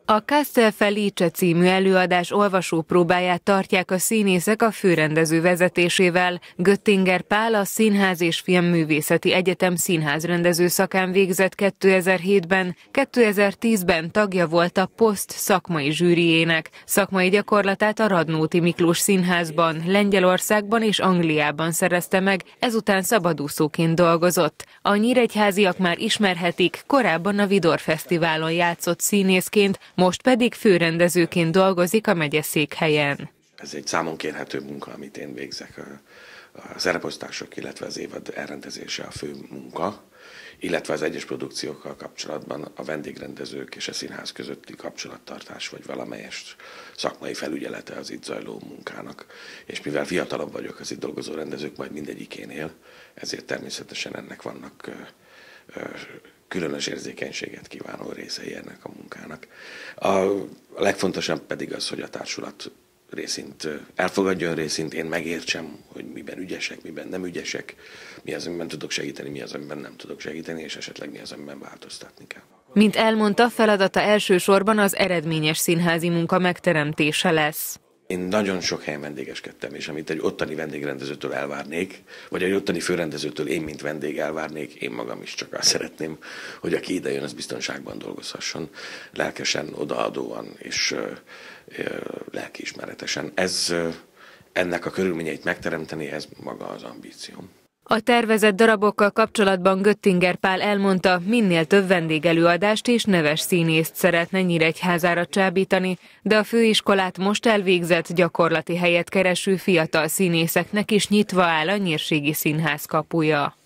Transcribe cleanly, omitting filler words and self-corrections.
A Castel Felice című előadás olvasópróbáját tartják a színészek a főrendező vezetésével. Göttinger Pál a Színház és Filmművészeti Egyetem színházrendező szakán végzett 2007-ben, 2010-ben tagja volt a POST szakmai zsűriének. Szakmai gyakorlatát a Radnóti Miklós Színházban, Lengyelországban és Angliában szerezte meg, ezután szabadúszóként dolgozott. A nyíregyháziak már ismerhetik, korábban a Vidor Fesztiválon játszott színészként, most pedig főrendezőként dolgozik a megyeszékhelyen. Ez egy számon kérhető munka, amit én végzek. A szereposztások, illetve az évad elrendezése a fő munka, illetve az egyes produkciókkal kapcsolatban a vendégrendezők és a színház közötti kapcsolattartás, vagy valamelyes szakmai felügyelete az itt zajló munkának. És mivel fiatalabb vagyok az itt dolgozó rendezők majd mindegyikénél, ezért természetesen ennek vannak különös érzékenységet kívánó részei ennek a munkának. A legfontosabb pedig az, hogy a társulat részint elfogadjon, részint én megértsem, hogy miben ügyesek, miben nem ügyesek, mi az, amiben tudok segíteni, mi az, amiben nem tudok segíteni, és esetleg mi az, amiben változtatni kell. Mint elmondta, feladata elsősorban az eredményes színházi munka megteremtése lesz. Én nagyon sok helyen vendégeskedtem, és amit egy ottani vendégrendezőtől elvárnék, vagy egy ottani főrendezőtől én, mint vendég elvárnék, én magam is csak azt szeretném, hogy aki ide jön, az biztonságban dolgozhasson, lelkesen, odaadóan és lelkiismeretesen. Ennek a körülményeit megteremteni, ez maga az ambícióm. A tervezett darabokkal kapcsolatban Göttinger Pál elmondta, minél több vendégelőadást és neves színészt szeretne Nyíregyházára csábítani, de a főiskolát most elvégzett gyakorlati helyet kereső fiatal színészeknek is nyitva áll a Nyírségi Színház kapuja.